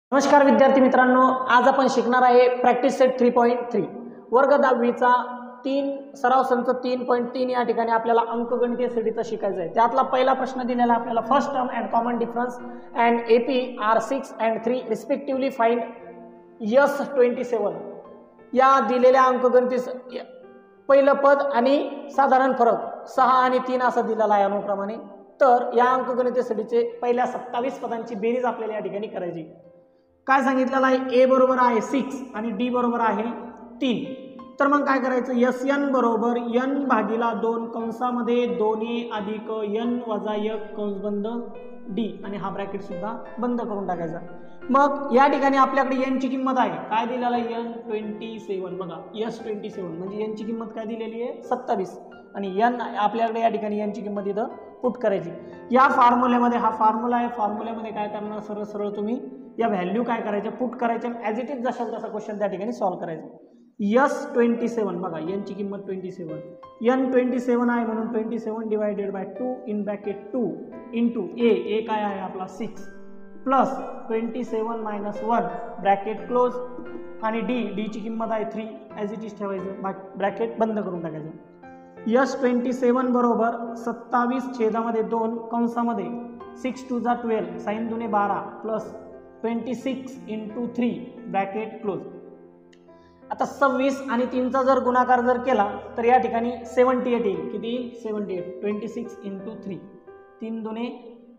नमस्कार विद्यार्थी मित्रांनो, आज आपण शिकणार आहे प्रॅक्टिस सेट 3.3 वर्ग 10वीचा सराव संच 3.3 या ठिकाणी आपल्याला अंकगणितीय स्टडीचा शिकायचं आहे। त्यातला पहिला प्रश्न दिलेला आपल्याला first term and common difference and AP are 6 and 3 respectively find S27 या दिलेल्या अंकगणितीय पहिलं पद आणि साधारण फरक 6 आणि 3 असं दिलेला आहे अनुक्रमाने। तर या अंकगणितीय स्टडीचे पहिल्या 27 पदांची बेरीज आपल्याला या ठिकाणी करायची। काय सांगितलेलं आहे, ए बरोबर आहे 6 आणि डी बरोबर आहे 3। तर मग काय करायचं, SN बरोबर n भागिला 2 कंसामध्ये 2a अधिक n वजा 1 कंस बंद डी आणि हा ब्रॅकेट सुद्धा बंद करून टाकायचा। मग या ठिकाणी आपल्याकडे n ची किंमत आहे, काय दिलेलं आहे n27। बघा S27 म्हणजे n ची किंमत काय दिलेली आहे 27 आणि n आपल्याकडे या ठिकाणी n ची किंमत इथं पुट करायची। या फॉर्म्युल्यामध्ये हा फॉर्म्युला आहे, फॉर्म्युल्यामध्ये काय करणार, सरळ सरळ तुम्ही या व्हॅल्यू काय करायच्या पुट करायच्या, ॲज इट इज जशाल तसा क्वेश्चन त्या ठिकाणी सॉल्व्ह करायचा। S27 बघा n ची किंमत 27, n 27 आहे म्हणून 27 divided by 2 in bracket 2 into A काय आहे आपला 6 प्लस 27 मायनस 1 ब्रॅकेट क्लोज आणि डी ची किंमत आहे 3 ॲज इट इज ठेवायचं, ब्रॅकेट बंद करून टाकायचं। S27 बरोबर 27/2 कंसामध्ये 6 2 जा 12 साइन 2 12 प्लस 26 इंटू 3 ब्रॅकेट क्लोज। आता 26 आणि 3 चा जर गुणाकार जर केला तर या ठिकाणी 78 येईल। किती येईल 78, 26 इंटू 3 3 दुने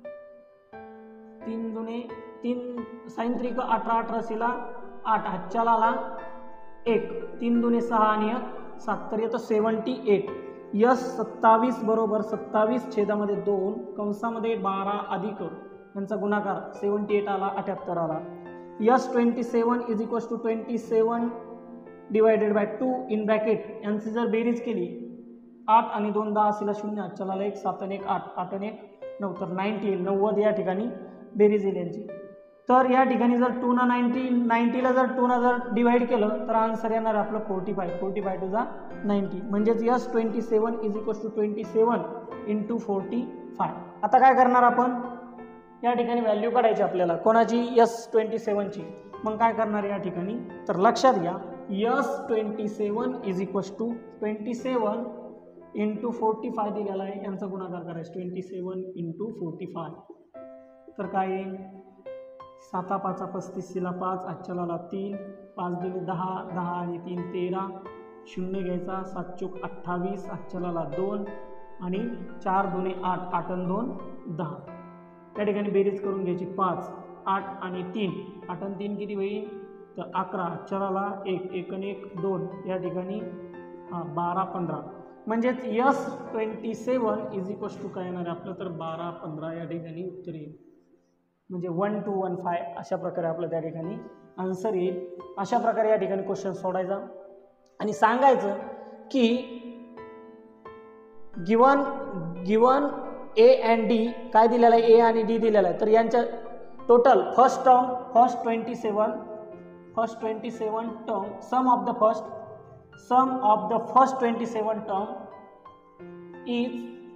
3 साइन 3 का 18 18 सिला 8 हातच्याला आला 1 3 दुने 6 आणि 1 7 तर येतो 78। S27 बरोबर 27/2 कंसामध्ये 12 अधिक यांचा गुणाकार 78 आला 78 आला। S27 is equals to 27 divided by 2 in bracket यांची जर बेरीज केली 8 आणि 2 10 असेल 0 चला 1 7 आणि 1 8 8 आणि 1 9 तर 90 येईल, 90 या ठिकाणी बेरीज येईल यांची। तर या ठिकाणी जर 2 ना 90 ला जर 2 ना जर डिवाइड केलं तर आन्सर येणार आपलं 45 टू जा 90 म्हणजेच S27 is equals to 27 into 45। आता काय करणार आपण, या ठिकाणी व्हॅल्यू काढायची आपल्याला कोणाची S27 ची। मग काय करणार या ठिकाणी, तर लक्षात घ्या S27 is equals to 27 into 45 दिलेला आहे, यांचा गुणाकार करायचा 27 इंटू 45 तर काय येईल 7 5 35 सिला 5 आजच्याला 3 5 2 10 10 आणि 3 13 0 घ्यायचा 7 चूक 28 आजच्याला 2 आणि 4 2 8 8 आणि 2 10 त्या ठिकाणी बेरीज करून घ्यायची 5 8 आणि 3 8 आणि 3 किती होईल तर 11 चराला 1 1 आणि 1 2 या ठिकाणी 12 15 म्हणजेच S27 इज इक्वल्स टू काय येणार आपलं तर 12 15 या ठिकाणी उत्तर येईल। म्हणजे 1215 अशा प्रकारे आपलं त्या ठिकाणी आन्सर येईल। अशा प्रकारे या ठिकाणी क्वेश्चन सोडायचा आणि सांगायचं की गिवन ए अँड डी काय दिलेलं आहे, ए आणि डी दिलेलं आहे, तर यांच्या total first 27 term sum of the first 27 term is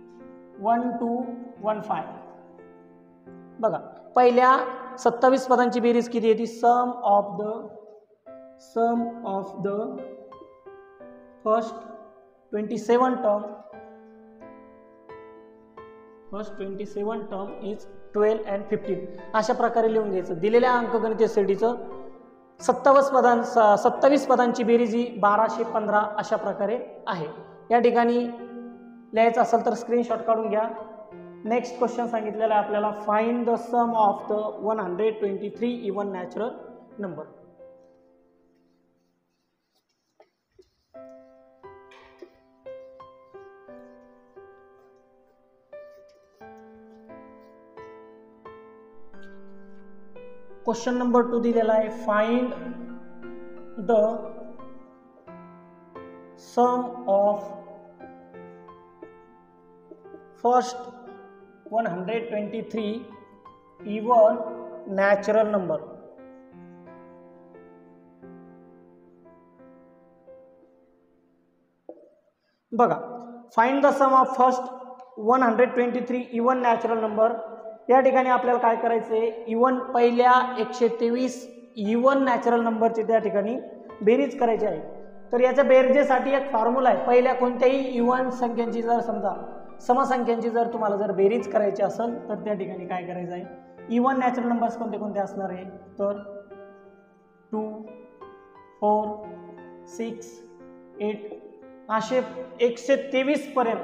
1215। बघा पहिल्या 27 पदांची बेरीज किती येते, sum of the first 27 term is 12 and 15 अशा प्रकारे लिहून घ्यायचं। दिलेल्या अंकगणितीय स्टडीचं 27 पदांची बेरीज ही 1215 अशा प्रकारे आहे। या ठिकाणी लिहायचं असेल तर स्क्रीनशॉट काढून घ्या। नेक्स्ट क्वेश्चन सांगितलेला आहे आपल्याला, find the sum of the 123 even natural number. Question number 2 दिलेला आहे, find the sum of first 123 even natural number. बघा find the sum of first 123 even natural number या ठिकाणी आपल्याला काय करायचं आहे, इवन पहिल्या 123 इवन नॅचरल नंबरची त्या ठिकाणी बेरीज करायची आहे. तर याच्या बेरजेसाठी एक फॉर्म्युला आहे. पहिल्या कोणत्याही इवन संख्यांची जर समजा समसंख्यांची जर तुम्हाला जर बेरीज करायची असेल तर त्या ठिकाणी काय करायचं आहे, इवन नॅचरल नंबर्स कोणते कोणते असणार आहे, तर 2, 4, 6, 8 असे 123 पर्यंत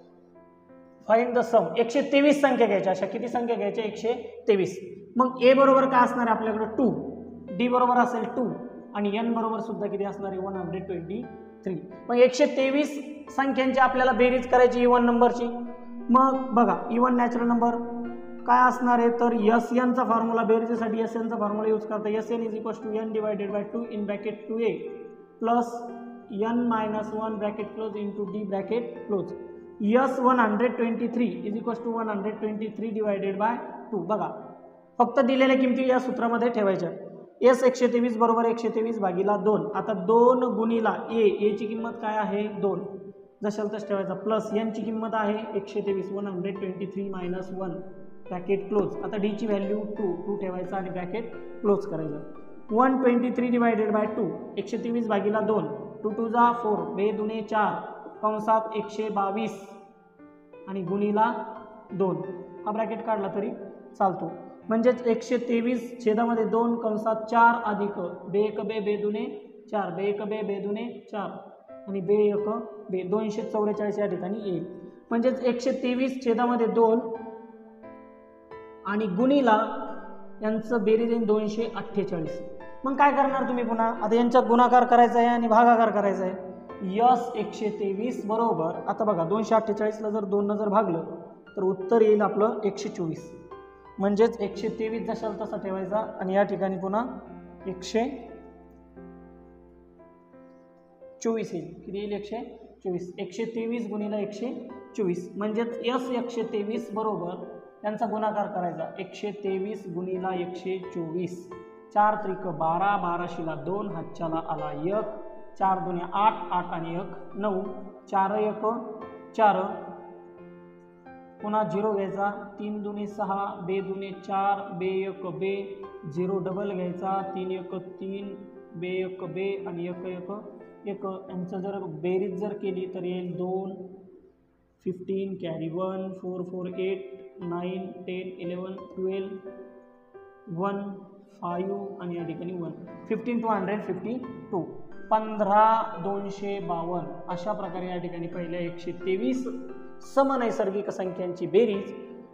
फाइंड द सम. 123 संख्या घ्यायच्या. अशा किती संख्या घ्यायच्या, 123. मग ए बरोबर काय असणार आहे आपल्याकडे 2, डी बरोबर असेल 2 आणि एन बरोबर सुद्धा किती असणार आहे 123. मग 123 संख्यांची आपल्याला बेरीज करायची इवन नंबरची. मग बघा इवन नॅचरल नंबर काय असणार आहे, तर एस एनचा फॉर्म्युला बेरीजसाठी एस एनचा फॉर्म्युला यूज करता. S N is equals to N divided by 2 in bracket 2a plus N minus 1 bracket close into D bracket close. S 123 is equals to 123 divided by 2. बघा फक्त दिलेल्या किमती या सूत्रामध्ये ठेवायच्या. एस 123 बरोबर 123 भागीला 2. आता 2 गुणीला ए ची किंमत काय आहे 2, जशाला तसं ठेवायचा, प्लस एन ची किंमत आहे 123 123 मायनस 1 ब्रॅकेट क्लोज. आता डी ची व्हॅल्यू 2 ठेवायचा आणि ब्रॅकेट क्लोज करायचं. 123 डिवायडेड बाय 2 123 भागीला 2 2 2 जा 4 2 2 4 कंसात 122 आणि गुणीला 2 हा ब्रॅकेट काढला तरी चालतो. म्हणजेच 123 छेदामध्ये 2 कंसात 4 अधिक बे 1 बे 2 4 बे 1 बे 2 4 आणि बे 1 बे 244 या ठिकाणी येईल. म्हणजेच 123 छेदामध्ये 2 आणि गुणीला यांचं बेरीज येईल 248. मग काय करणार तुम्ही पुन्हा, आता यांचा गुणाकार करायचा आहे आणि भागाकार करायचा आहे. यस 123 बरोबर, आता बघा 248ला जर 2 जर भागलं तर उत्तर येईल आपलं 124. म्हणजेच 123 जशाला तसा ठेवायचा आणि या ठिकाणी पुन्हा 124 येईल. किती येईल 124. 123 गुणिले 124 म्हणजेच यस 123 बरोबर यांचा गुणाकार करायचा 123 गुणिला 124. 4 त्रिक 12 12शीला 2 हातच्याला आला 1 4 2 8 8 आणि 1 9 4 1 4 पुन्हा 0 घ्यायचा 3 2 6 बे 2 4 बे 1 बे 0 डबल घ्यायचा 3 1 3 बे 1 बे आणि 1 1 1 यांचं जर बेरीज जर केली तर येईल 2 15 कॅरी 1 4 4 8 9 10 11 12 1 5 आणि या ठिकाणी 1 15 252 15252. अशा प्रकारे या ठिकाणी पहिल्या 123 समनैसर्गिक संख्यांची बेरीज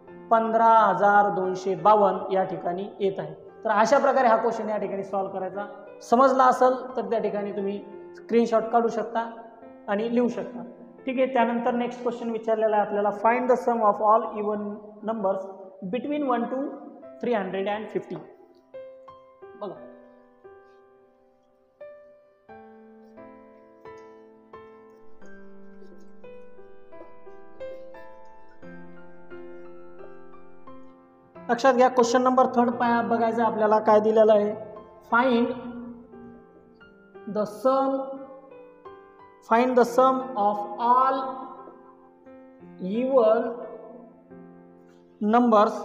15252 या ठिकाणी येत आहे. तर अशा प्रकारे हा क्वेश्चन या ठिकाणी सॉल्व करायचा. समजला असेल तर त्या ठिकाणी तुम्ही स्क्रीनशॉट काढू शकता आणि लिहू शकता. ठीक आहे. त्यानंतर नेक्स्ट क्वेश्चन विचारलेला आहे आपल्याला, find the sum of all even numbers between 1 to 350. बघा लक्षात घ्या. क्वेश्चन नंबर 3 बघायचं आपल्याला काय दिलेलं आहे, find the sum of all even numbers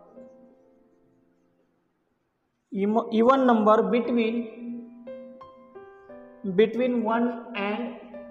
between 1 and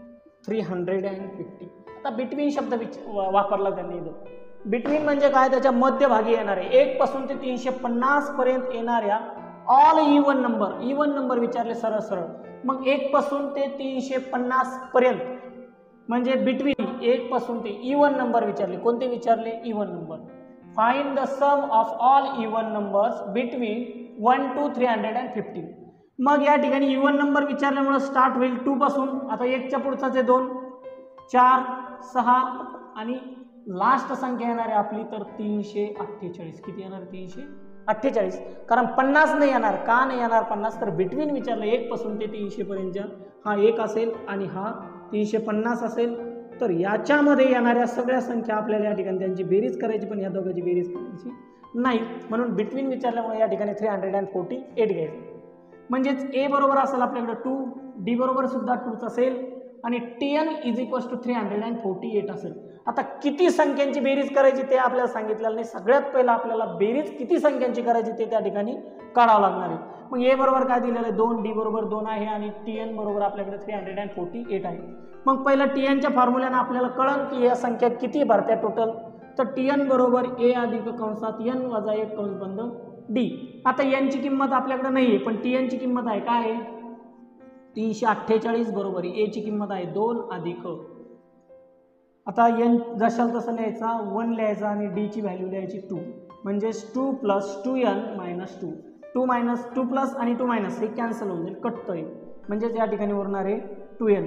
350. आता बिटवीन शब्द वापरला त्यांनी. बिटवीन म्हणजे काय, त्याच्या मध्यभागी येणारे 1 पासून ते 350 पर्यंत येणाऱ्या ऑल इवन नंबर विचारले सरळ सरळ. मग 1 पासून ते 350 पर्यंत म्हणजे बिटवीन 1 पासून ते इवन नंबर विचारले. कोणते विचारले, even number. Find the sum of all even numbers between 1 to 350. मग या ठिकाणी इवन नंबर विचारल्यामुळे स्टार्ट होईल 2 पासून. आता 1च्या पुढचाच आहे 2 4 6 आणि लास्ट संख्या येणार आहे आपली तर 348. किती येणार, 348. कारण 50 नाही येणार. का नाही येणार 50, तर बिटवीन विचारलं 1 पासून ते 300 पर्यंतच्या हा 1 असेल आणि हा 350 असेल. तर याच्यामध्ये येणाऱ्या सगळ्या संख्या आपल्याला या ठिकाणी त्यांची बेरीज करायची, पण या दोघांची बेरीज करायची नाही. म्हणून बिटवीन विचारल्यामुळे या ठिकाणी 348 घ्यायचं. म्हणजेच ए बरोबर असेल आपल्याकडे 2, डी बरोबर सुद्धा 2च असेल आणि Tn इज इक्वल्स टू 348 असेल. आता किती संख्यांची बेरीज करायची ते आपल्याला सांगितलेलं नाही. सगळ्यात पहिला आपल्याला बेरीज किती संख्यांची करायची ते त्या ठिकाणी काढावं लागणार आहे. मग ए बरोबर काय दिलेलं आहे 2, डी बरोबर 2 आहे आणि Tn बरोबर आपल्याकडे 348 आहे. मग पहिला Tnच्या फॉर्म्युल्यानं आपल्याला कळलं की या संख्या किती भरत्या टोटल. तर Tn बरोबर ए अधिक कंसात n वजा 1 कंस बंद डी. आता n ची किंमत आपल्याकडे नाही आहे पण Tn ची किंमत आहे काय आहे 348 बरोबर ए ची किंमत आहे 2 अधिक. आता n जशाल तसं लिहायचा 1 लिहायचा आणि डी ची व्हॅल्यू लिहायची 2 म्हणजेच 2 + 2n - 2. 2 - 2 प्लस आणि 2 मायनस हे कॅन्सल होऊन जाईल कटतोय म्हणजेच या ठिकाणी उरणार आहे 2n.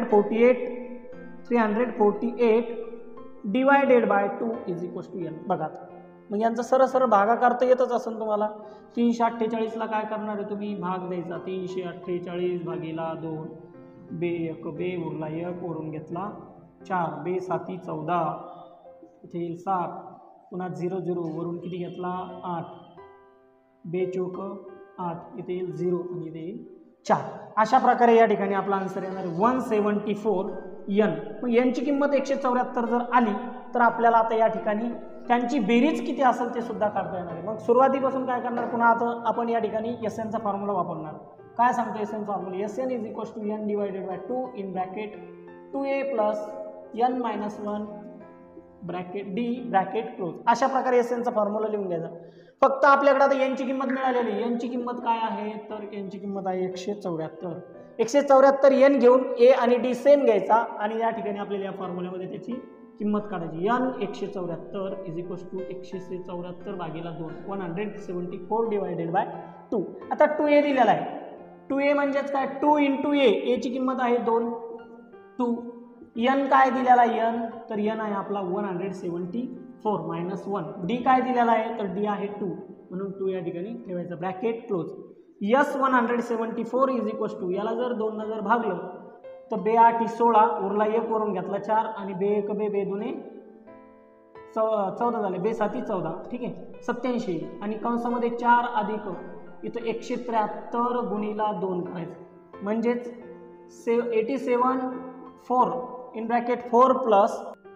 348 divided by 2 is equals to n. बघा मग यांचा सरळ भागाकार तर येतच असेल तुम्हाला. 348ला काय करणार आहे तुम्ही भाग द्यायचा 348 भागीला 2 बे 1 बे उरला 1 वरून घेतला 4 बे 7 14 इथे येईल 7 पुन्हा 0 0 वरून किती घेतला 8 बे 4 8 इथे येईल 0 आणि इथे येईल 4. अशा प्रकारे या ठिकाणी आपला आन्सर येणार 174 n. मग यांची किंमत 174 जर आली तर आपल्याला आता या ठिकाणी त्यांची बेरीज किती असेल ते सुद्धा काढता येणार आहे. मग सुरुवातीपासून काय करणार पुन्हा आता आपण या ठिकाणी SN चा फॉर्म्युला वापरणार. काय सांगतो SN formula SN is equals to n divided by 2 in bracket 2a plus n minus 1 bracket D bracket close. अशा प्रकारे SN चा फॉर्म्युला लिहून घ्यायचा. फक्त आपल्याकडे आता n ची किंमत मिळालेली. n ची किंमत काय आहे तर n ची किंमत आहे 174. 174 n घेऊन a आणि d सेम घ्यायचा आणि या ठिकाणी आपल्याला या फॉर्म्युल्यामध्ये त्याची किंमत काढायची. n 174 इज इक्वल्स टू 174 भागीला 2 174 डिवायडेड बाय 2. आता 2a दिलेला आहे. 2a म्हणजेच काय 2 × a ची किंमत आहे 2. n काय दिलेला आहे n तर n आहे आपला 174 मायनस 1. डी काय दिलेला आहे तर डी आहे 2 म्हणून 2 या ठिकाणी ठेवायचं bracket close. S 174 is equals to याला जर 2 ने जर भागलं तर बे 8 16 उरला 1 वरून घेतला 4 आणि बे 1 बे 2 14 झाले बे 7 14 ठीक आहे 87 आणि कंसामध्ये 4 अधिक इथं 173 गुणिला 2 करायचं म्हणजेच 87 4 in bracket 4 plus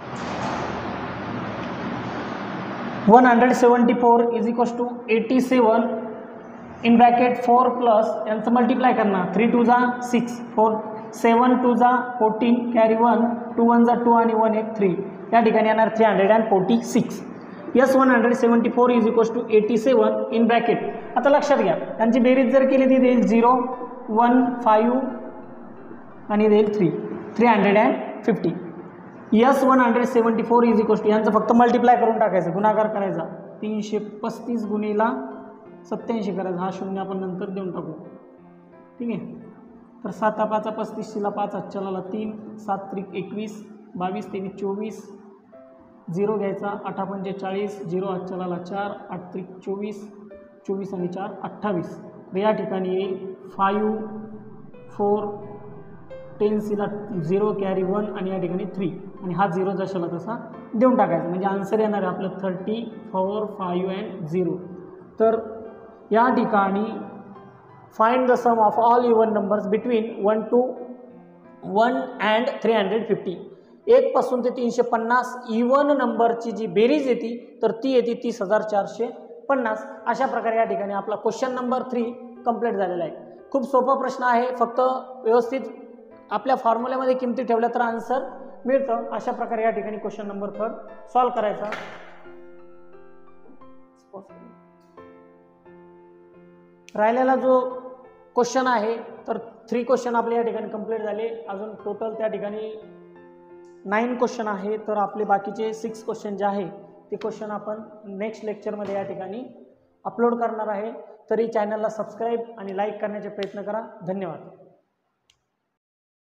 174 is equals to 87 in bracket 4 plus यांचं मल्टिप्लाय करणार 3 2 जा 6 4 7 2 जा 14 कॅरी 1 2 1 जा 2 आणि 1 1 3 या ठिकाणी येणार 346. S 174 is equals to 87 in bracket. आता लक्षात घ्या त्यांची बेरीज जर केली ती देईल 0 1 5 आणि देईल 350. यस 174 इज इक्वल्स टू यांचं फक्त मल्टिप्लाय करून टाकायचं गुणाकार करायचा 335 गुणिला 87 करायचा. हा शून्य आपण नंतर देऊन टाकू ठीक आहे. तर 7 5 35 5 चलाला 3 7 3 21 22 23 24 0 घ्यायचा 8 5 40 0 चलाला 4 8 3 24 24 आणि 4 28. तर या ठिकाणी 5 4 10 ला 0 कॅरी 1 आणि या ठिकाणी 3 आणि हा 0 जशाला तसा देऊन टाकायचा म्हणजे आन्सर येणार आहे आपलं 34 5 and 0. तर या ठिकाणी find the sum of all even numbers between 1 to 1 and 350. 1 पासून ते 350 इवन नंबरची जी बेरीज येते तर ती येते 30,450. अशा प्रकारे या ठिकाणी आपला क्वेश्चन नंबर 3 कंप्लीट झालेला आहे. खूप सोपा प्रश्न आहे. फक्त व्यवस्थित आपल्या फॉर्म्युल्यामध्ये किमती ठेवल्या तर आन्सर मिळतं. अशा प्रकारे या ठिकाणी क्वेश्चन नंबर 3 सॉल्व करायचा. राहिलेला जो क्वेश्चन आहे तर 3 क्वेश्चन आपले या ठिकाणी कंप्लीट झाले. अजून टोटल त्या ठिकाणी 9 क्वेश्चन आहे. तर आपले बाकीचे 6 क्वेश्चन जे आहे ते क्वेश्चन आपण नेक्स्ट लेक्चरमध्ये या ठिकाणी अपलोड करणार आहे. तरी चॅनलला सबस्क्राईब आणि लाईक करण्याचे प्रयत्न करा. धन्यवाद.